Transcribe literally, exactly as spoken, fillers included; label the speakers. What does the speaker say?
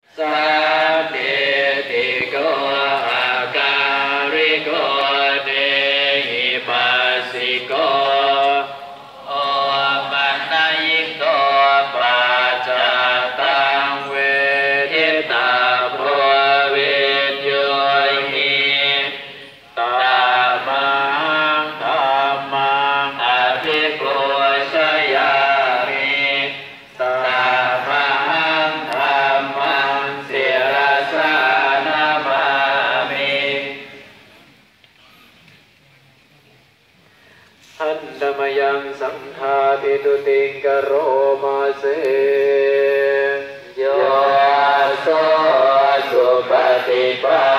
Speaker 1: สัพเพติโกอาการิโกเดหิปัสสิโกโอปันนายิโกปัจจตังเวทิตาโพวิญโยหิตามังธัมมังอภิปูชยามิตามังธัมมังศิรสานามามิอันดมยังสังฆาปิตุติงกโรมาเสโยโสสุปฏิปั